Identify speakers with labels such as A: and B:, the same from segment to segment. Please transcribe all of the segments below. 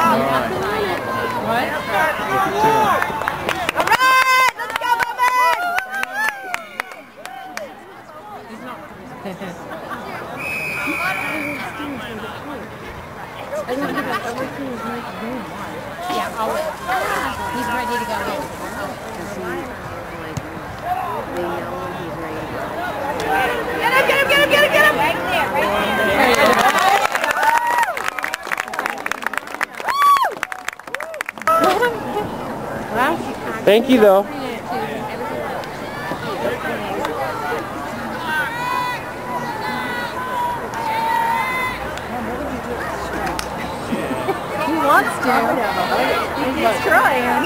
A: He's ready to go in. Get him! Right there.
B: Thank you, though.
A: He wants to. He's trying.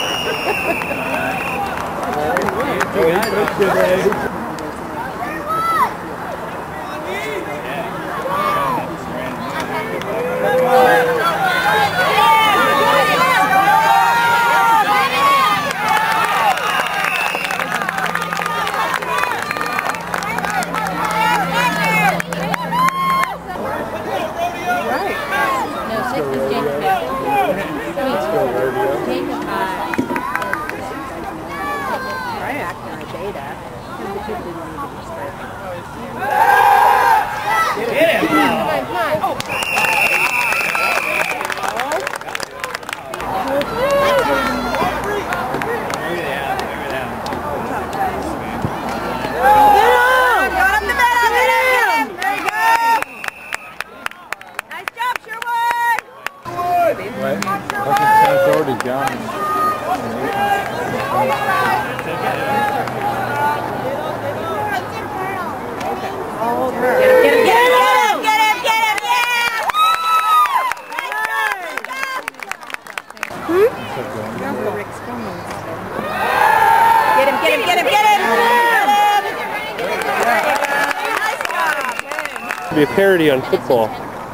B: Be a parody on football.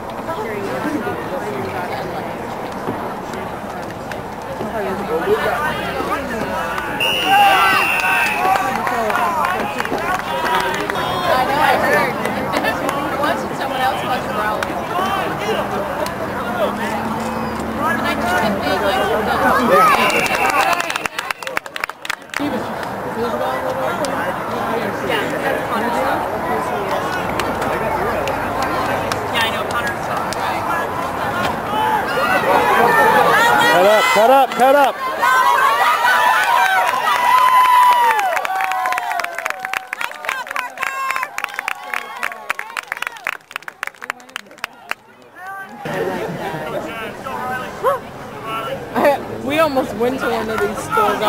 B: Cut up, cut up.
C: We almost went to one of these stores.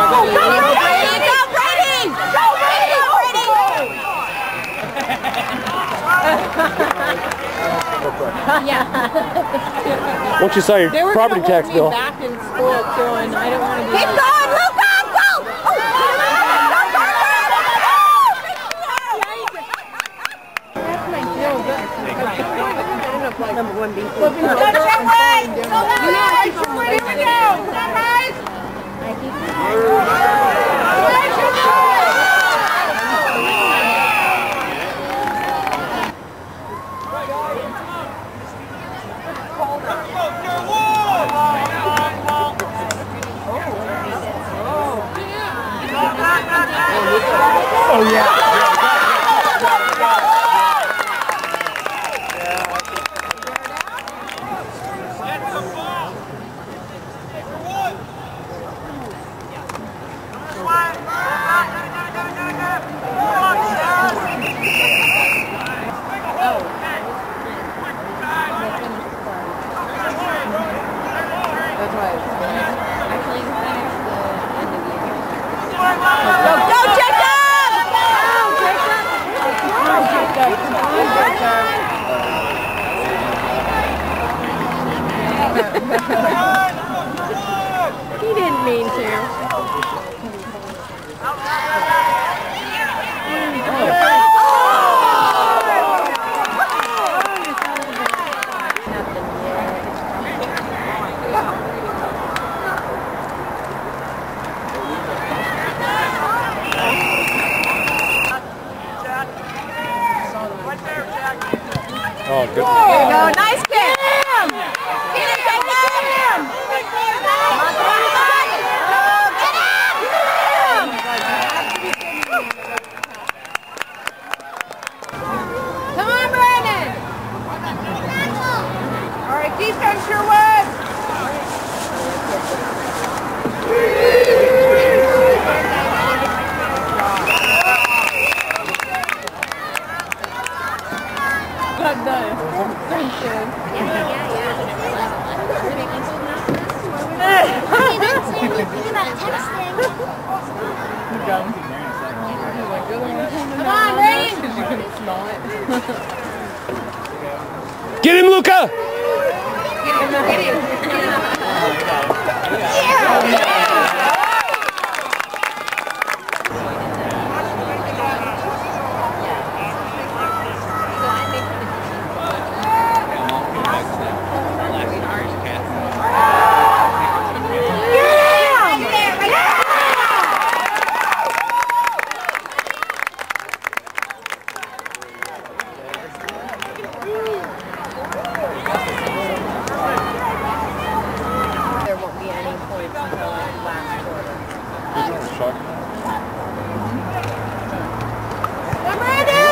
B: Yeah. Once you saw your property tax bill.
C: Back in school too, and I don't want to be.
A: Keep going, Luca! Go!
C: That's my deal. Number one being.
A: Go your way! Go your way! Here we go! Is that right?
B: Oh yeah.
C: He didn't mean to.
B: Oh, good.
A: There you go. Nice kick. Get him, Jacob.
C: gum.
A: Come on, Brady!
C: Because you couldn't smell it.
B: Get him, Luca!
C: There won't be any points until last quarter.
A: Come, Brandon!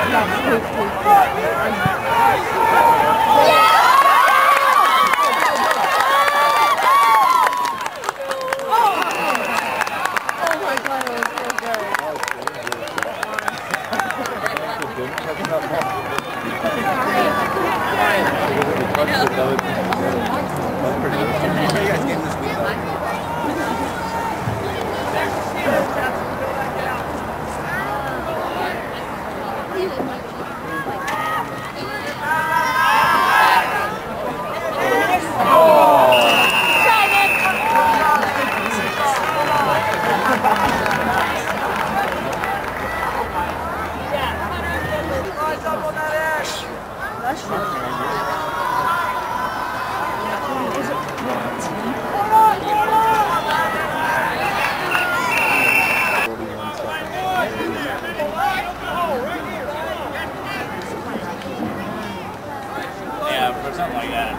C: Oh my god, it was so good.
D: Yeah, for something like that.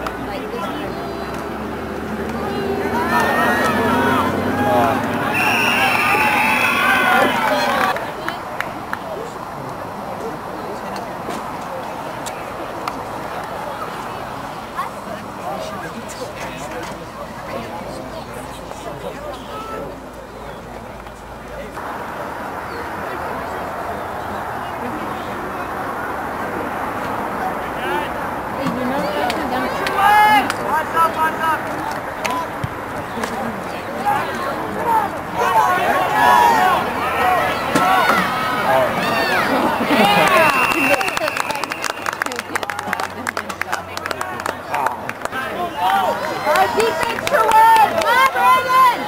A: Defense, Sherwood! Come on, Brandon!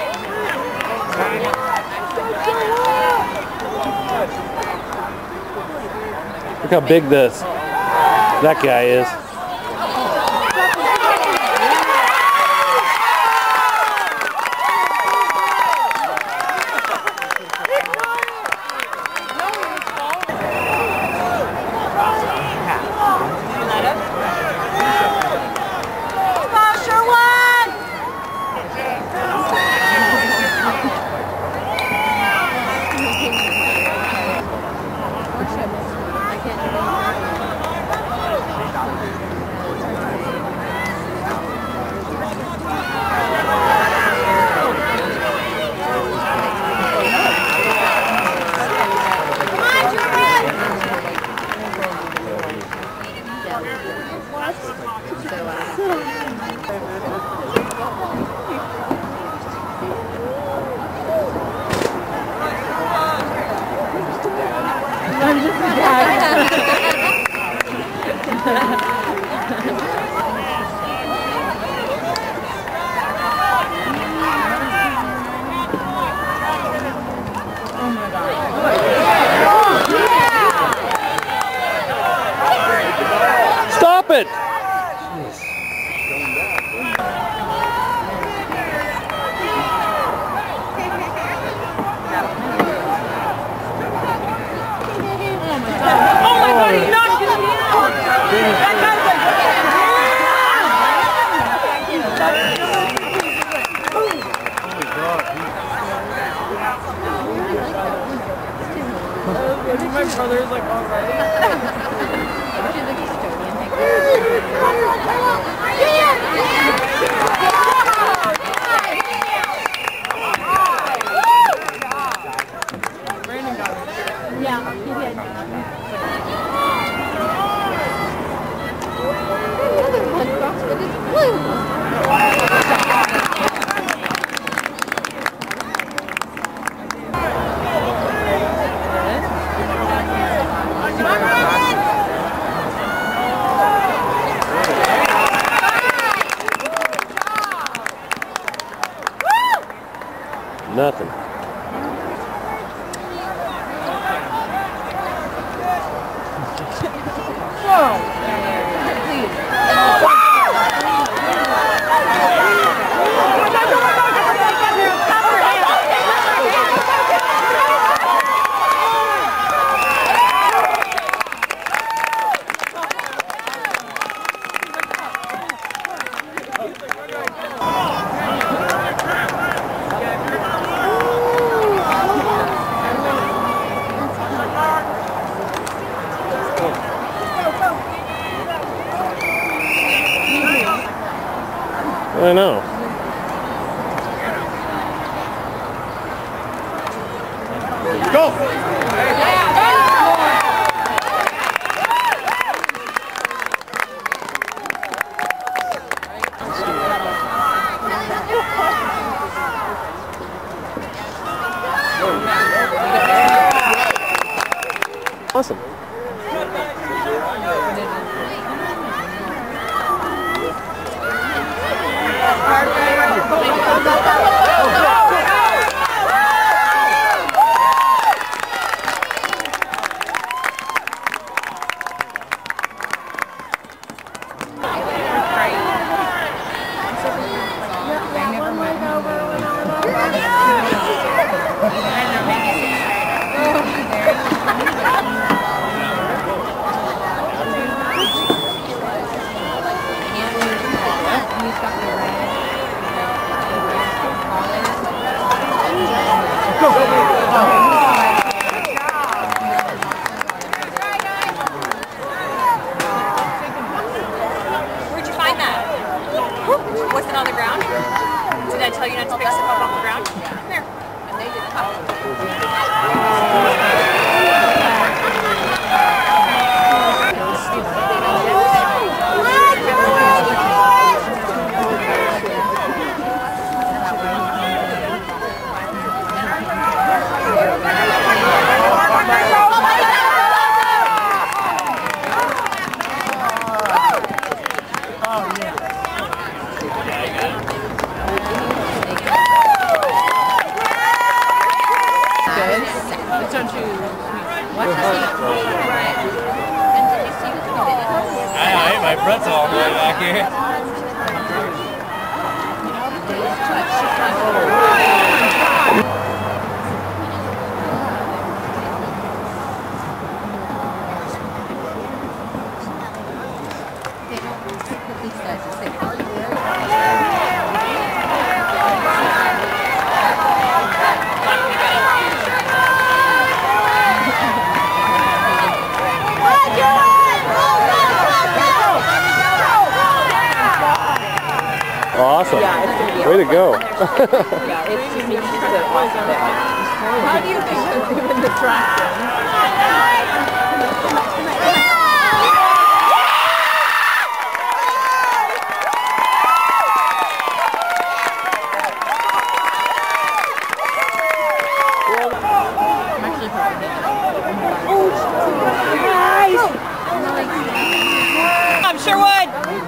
B: Look how big that guy is.
A: Come on, Sherwood!
B: Stop it!
A: Oh my god, he knocked him down! That guy's like,
C: My brother's like already. Brandon got it.
A: yeah, he did.
E: Go!
B: Awesome.
C: Where'd you find that? Was it on the ground? Did I tell you not to pick stuff up off the ground? There. And they did
D: I ate my pretzel all the way back here.
B: Awesome. Way to go.
C: How do you think they're doing the track? I'm Sherwood.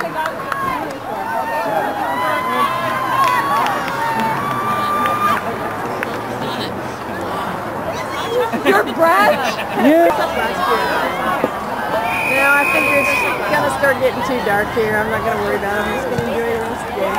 C: Your breath?
B: Yeah.
A: No, I figure it's gonna start getting too dark here. I'm not gonna worry about it. I'm just gonna enjoy the rest of the game.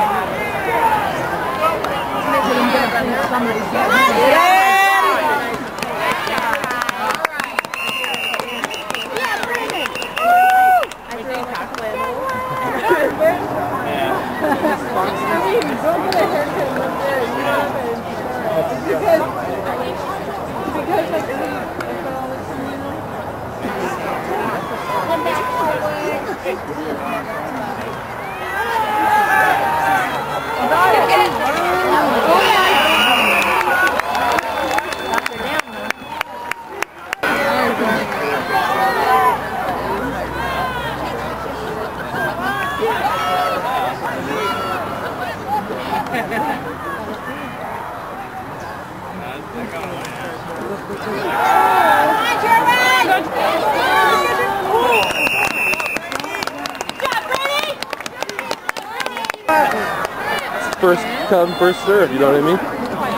B: First come, first serve, you know what I mean?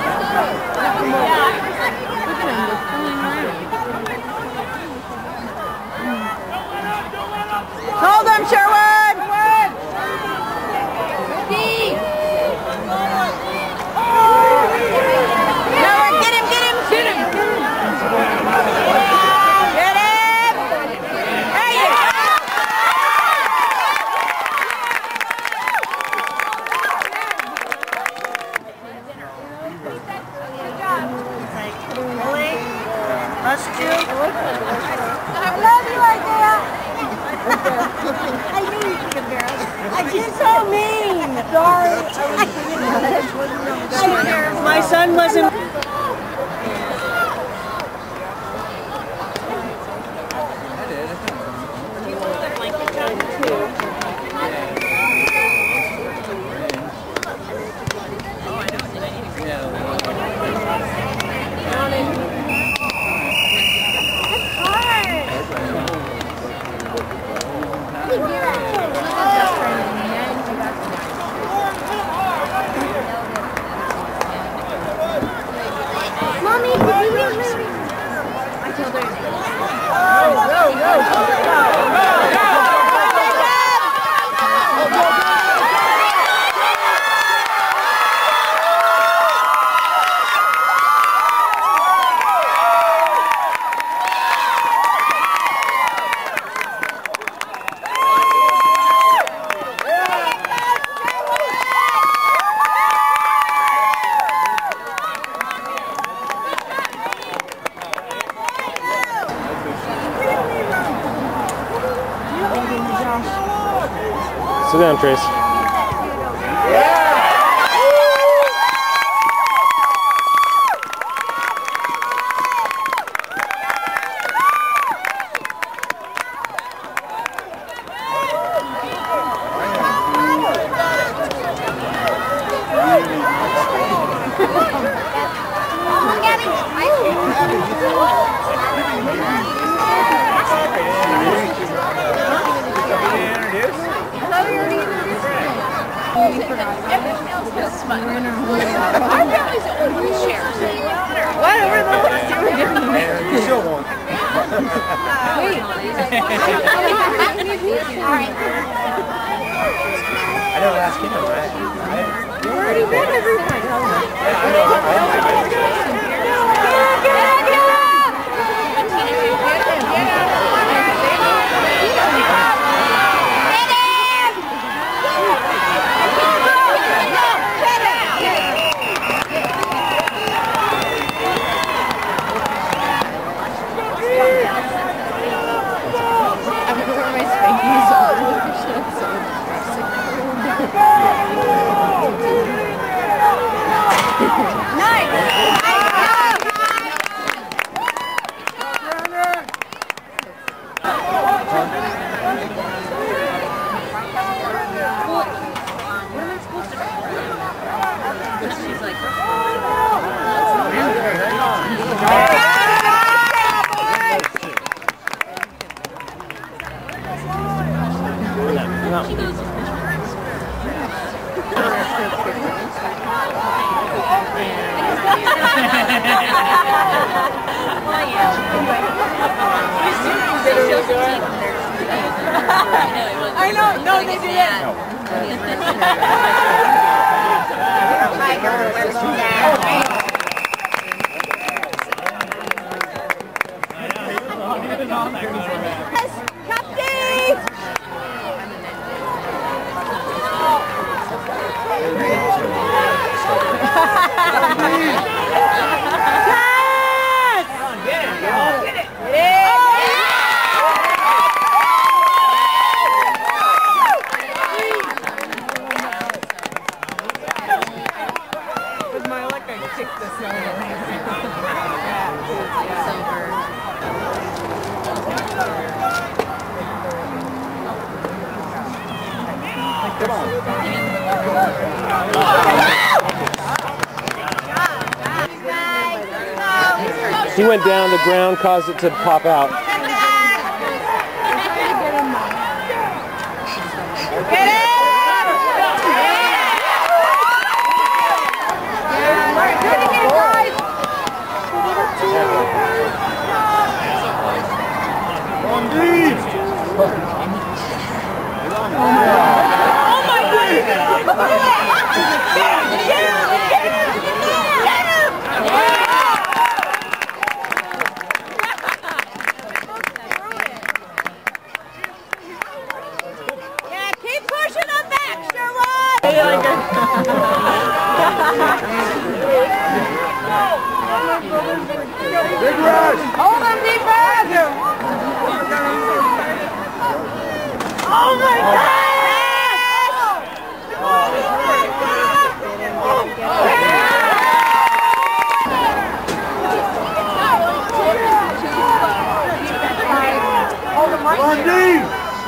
A: Hold him, Sherwood! No, get him! Get him! There you go! Us two. I love you, Isaiah. I knew you could bear it. You're so mean. Sorry. My son wasn't.
B: Sit down, Trace.
C: Whatever the fuck you were doing.
D: You still won't.
C: Wait.
D: I know last kingdom, right?
C: You already met everyone.
D: Yeah, I know.
C: I know, no, they do that.
B: He went down the ground, caused it to pop out.
A: Yeah, keep pushing them back, Sherwood!
D: Big rush!
A: Hold them deeper! Oh my God!
D: Come on, Dean!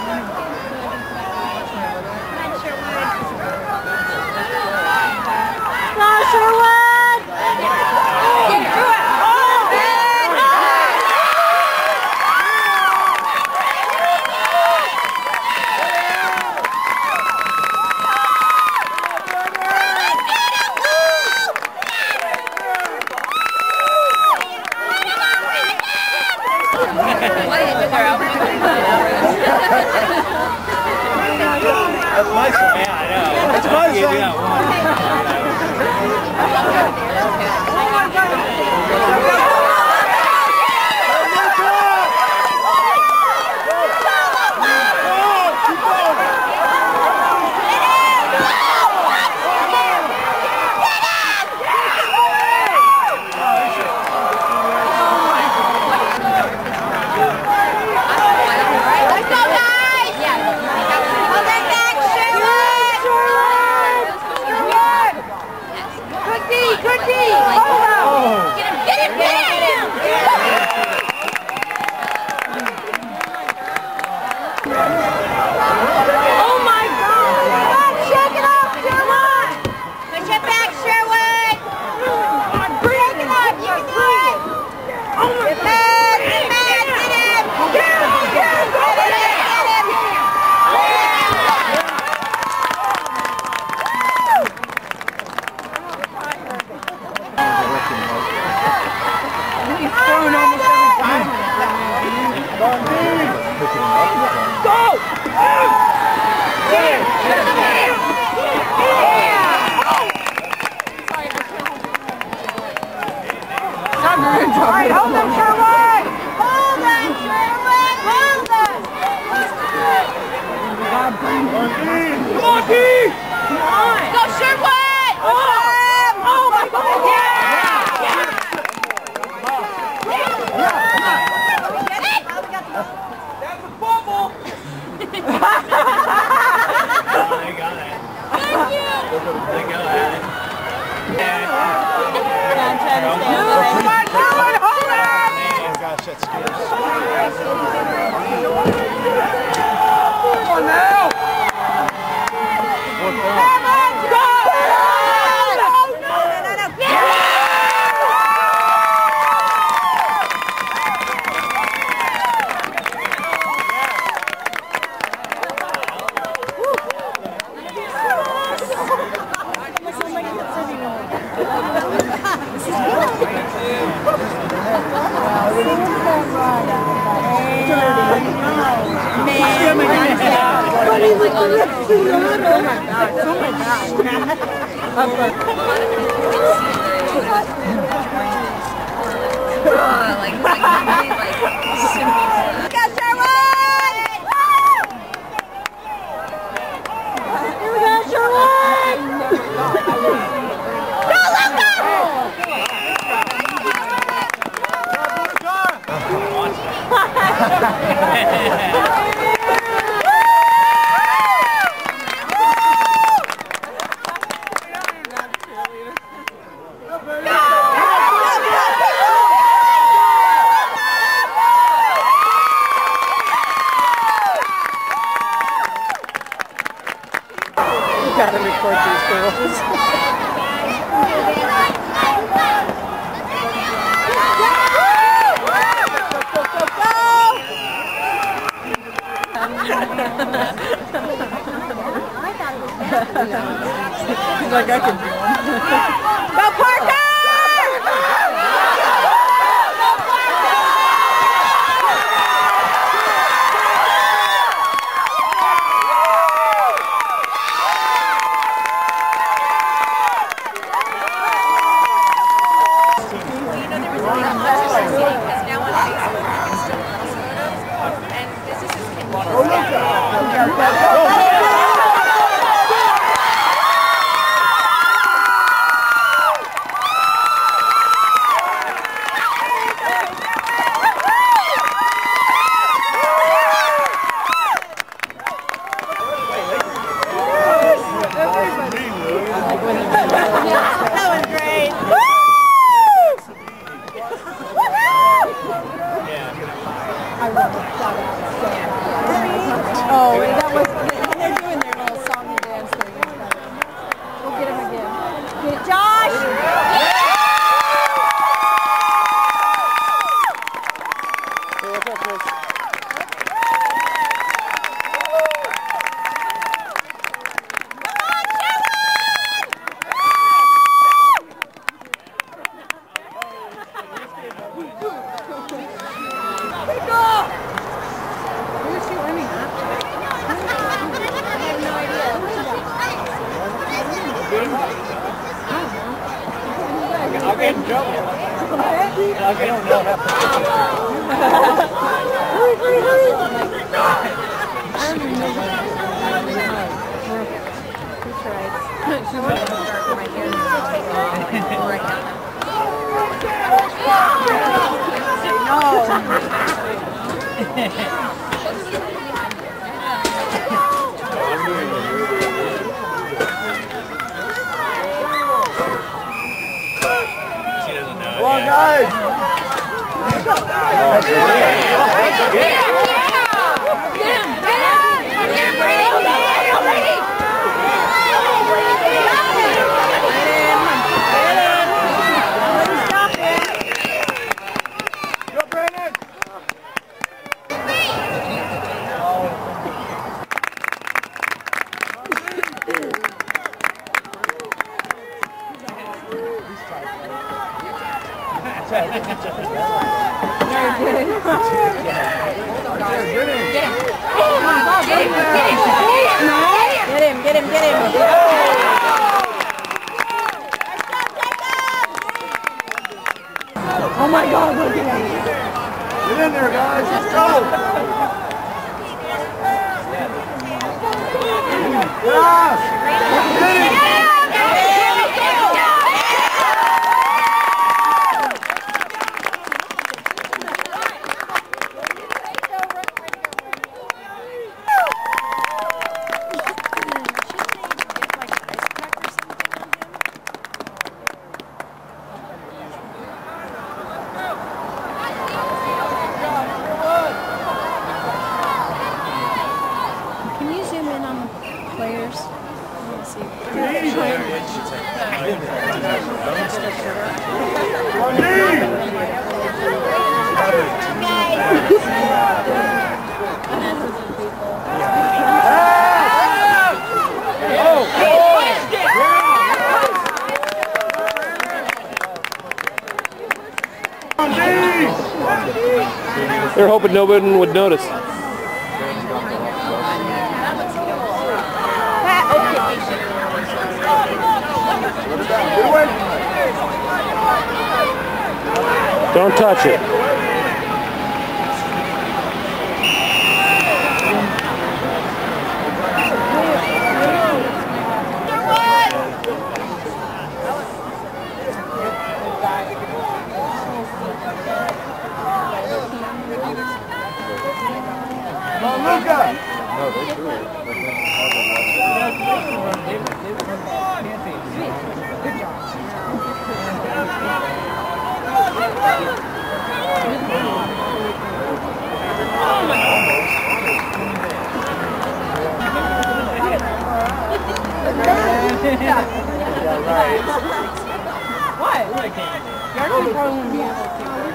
A: Go, Sherwood! Get through it! right, hold them, Sherwood! Hold them, Sherwood! Hold them!
D: Come on, D!
A: Come on!
C: Go, Sherwood!
A: Oh my God!
C: Yeah!
A: Get it?
D: That's a fumble! I got it.
C: Thank you!
D: I got it. Oh gosh, that scares. Come on now! What's that?
A: Gotta record these girls. Like I can do one. Go Parker! Oh, that was, and they're doing their little song and dance thing. We'll get him again. Get it, Josh!
B: Hey, what's up, Chris?
D: I'll get in trouble. I'll get in trouble.
A: Hurry, hurry,
D: Come on, guys! Go, Brandon!
A: Get him. Oh my God, look at him.
D: Get in there, guys. Let's go. Yes. Get it.
A: Can you zoom in on the players? Let's see.
B: They're hoping nobody would notice. Don't touch it.
D: Come on, Luca.
A: What? You're probably won't be able to.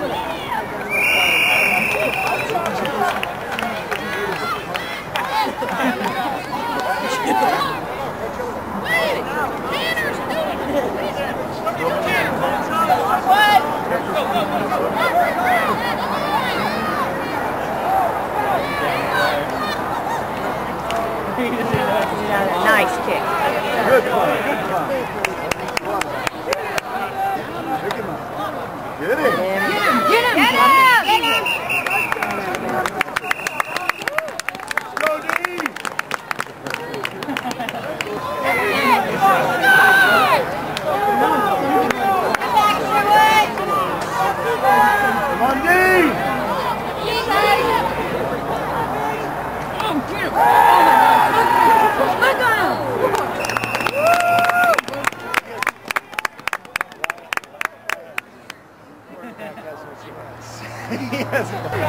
A: Nice kick.
D: Good play. Good play. Get it.
A: Get him! Get him!
D: Go, D. Come on, D.
A: Look on him!
D: Yes.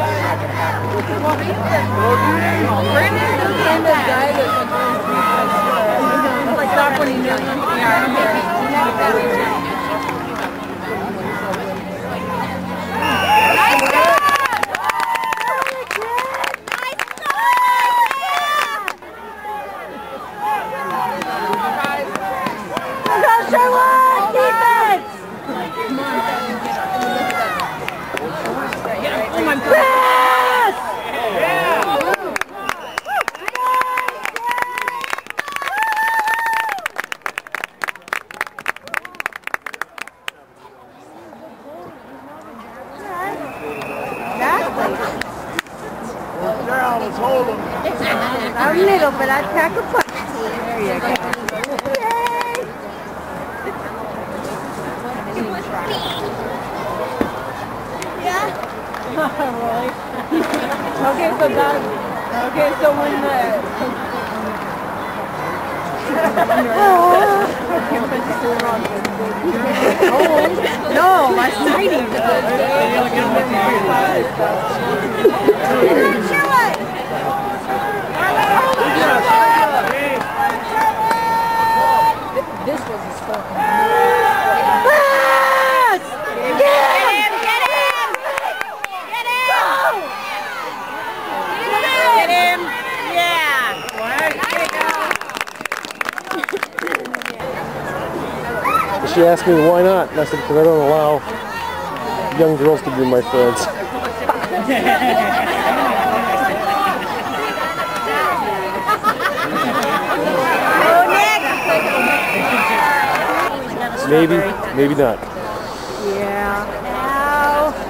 A: Like back when he knew him. Sherwood! Defense! Oh my God!
D: Down, let's hold him.
A: I'm little, but I pack a punch. There you go. Really? Okay, so that. Okay, so when the. No, my sighting. This was a sport.
B: She asked me why not, and I said because I don't allow young girls to be my friends. Maybe, maybe not.
A: Yeah. Ow.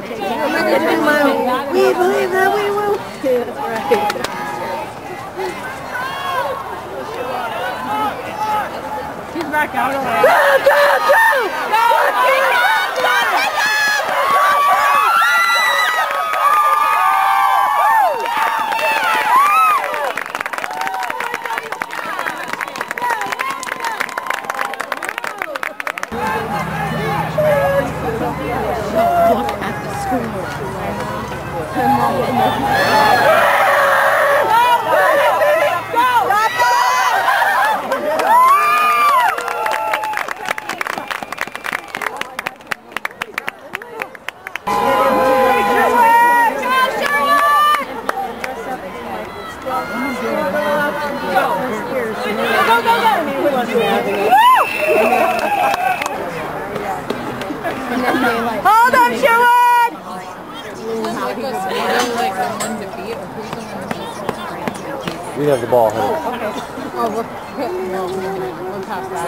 A: We believe that we will. That's right.
D: He's back out of there.
A: Go, go, go! Go! Look at the school. Hold on, Sherwood!
B: You have the ball, honey.
C: Oh, we're past that.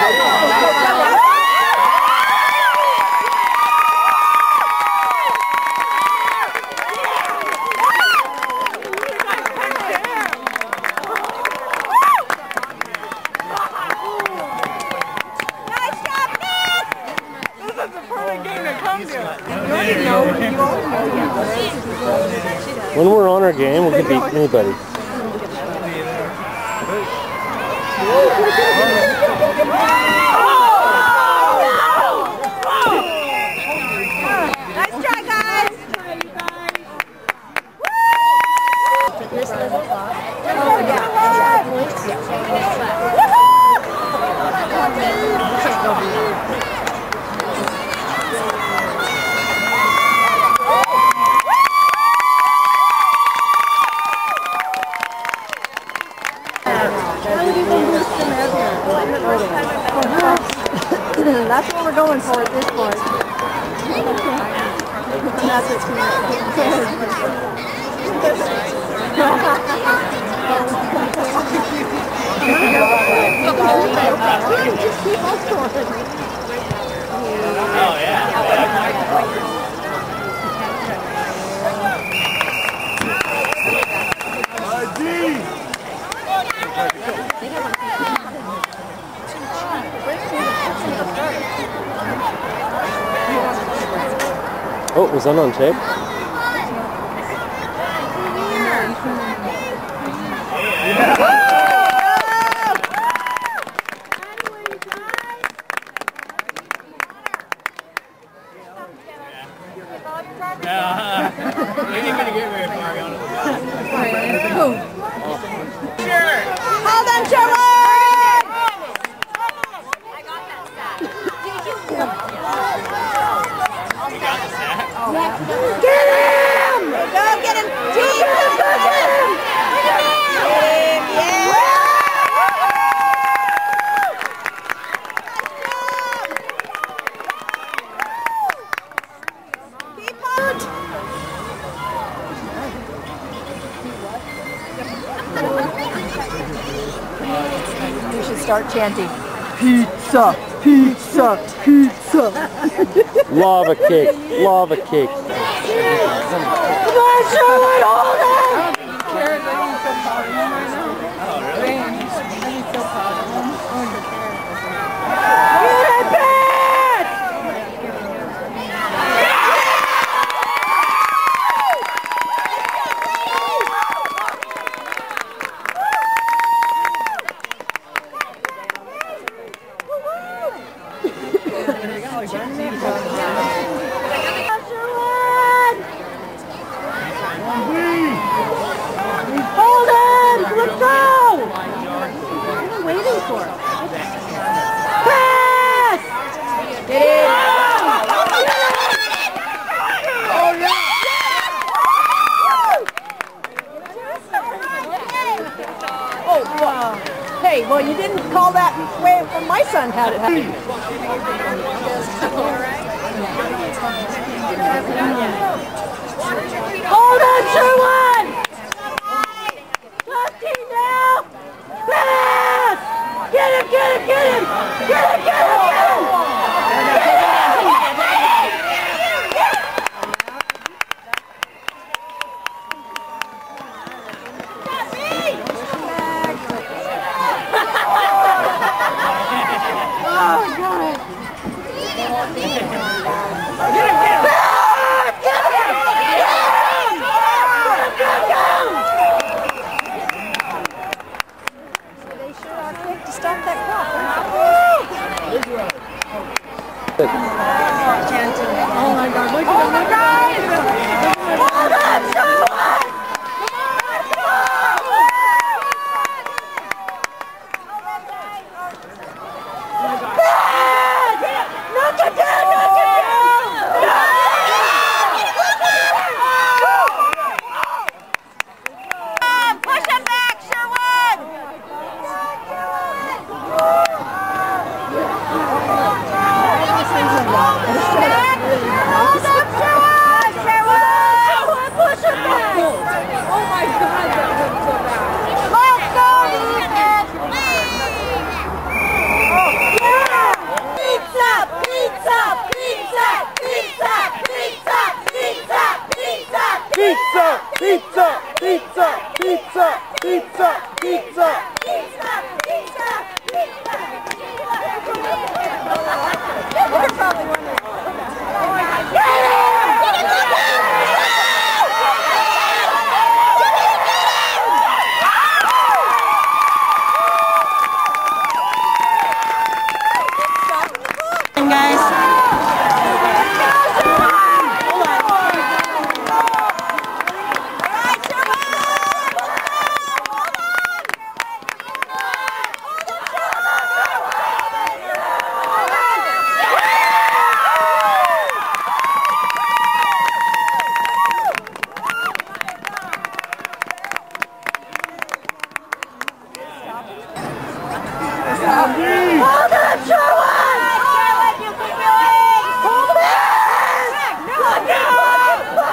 B: When we're on our game, we can beat anybody.
A: Nice try, guys! That's what we're going for at this point. That's what's
D: Oh, yeah.
B: Oh, was that on tape?
D: We ain't gonna get very far, honestly.
A: Hold on, Sherwood!
C: I got that stat.
A: Get him! Go get him! Deep and push him! Get him! Yeah! Keep on! We should start chanting. Pizza! Pizza! Pizza!
B: Lava cake, lava cake.
A: Come on, Sherwood, hold it! Hold it! Let's go! What are we waiting for? Pass! Get in! Oh, yeah! Oh, wow. Hey, well, you didn't call that way when my son had it happen. Hold on, Sherwood! Justin now! Pass! Get him, get him, get him! Get him, get him, get him! Hold it, guys! Hold it, Sherwood! Knock it down! Knock it down! Push it back, Sherwood! Hold up, Sherwood! Sherwood, push it back! Oh my God, that was so bad. Let's go, Ethan! Yeah! Pizza! Pizza! Pizza! Pizza! Pizza! Pizza! Pizza!
B: Pizza! Pizza! Pizza! Pizza! Pizza! Pizza!
A: Pizza! Pizza! Pizza! We're probably wondering. Hold it, Sherwood! Sherwood, you keep your legs! Hold it! Look out! Look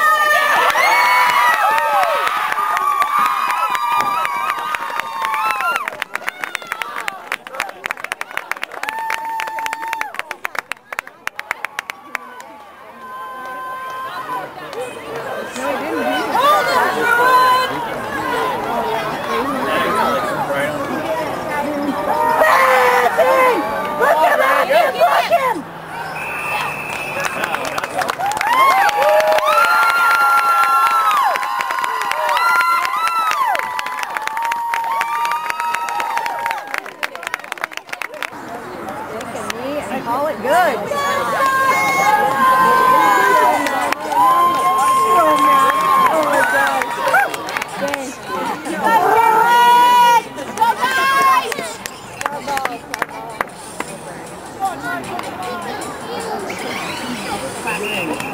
A: Hold it, Sherwood! Look at that! Look him! I call it good. Oh my God. Go guys!